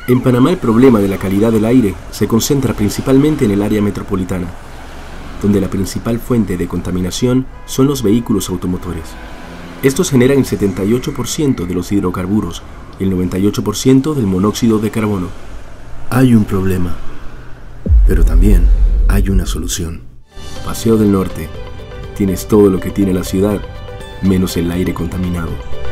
En Panamá el problema de la calidad del aire se concentra principalmente en el área metropolitana, donde la principal fuente de contaminación son los vehículos automotores. Estos generan el 78% de los hidrocarburos y el 98% del monóxido de carbono. Hay un problema, pero también hay una solución. Paseo del Norte. Tienes todo lo que tiene la ciudad, menos el aire contaminado.